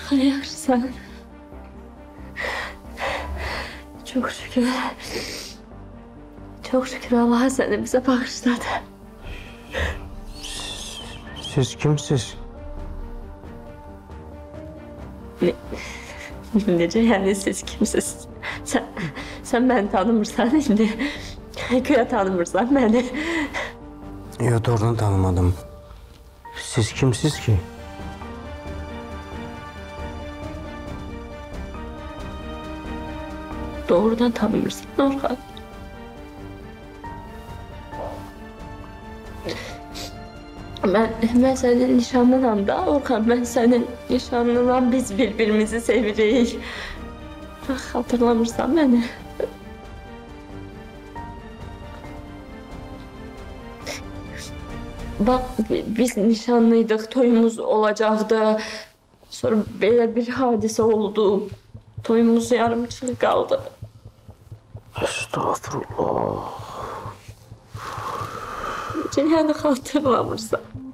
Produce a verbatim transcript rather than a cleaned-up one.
Yaxşısan. Çok şükür. Çok şükür Allah seni bize bağışladı. Siz kimsiz? Ne? Necə yani siz kimsiniz? Sen, sen beni tanımırsan indi. Köye tanımırsan beni. Yok, doğrudan tanımadım. Siz kimsiz ki? Doğrudan tanımırsan Orhan. Ben, ben senin nişanlınam da Orhan. Ben senin nişanlınam. Biz birbirimizi seveceğiz. Bak hatırlamırsan beni. Bak biz nişanlıydık. Toyumuz olacaktı. Sonra böyle bir hadise oldu. Toyumuz yarımçılık kaldı. Estağfurullah. Yani hatırlamırsan.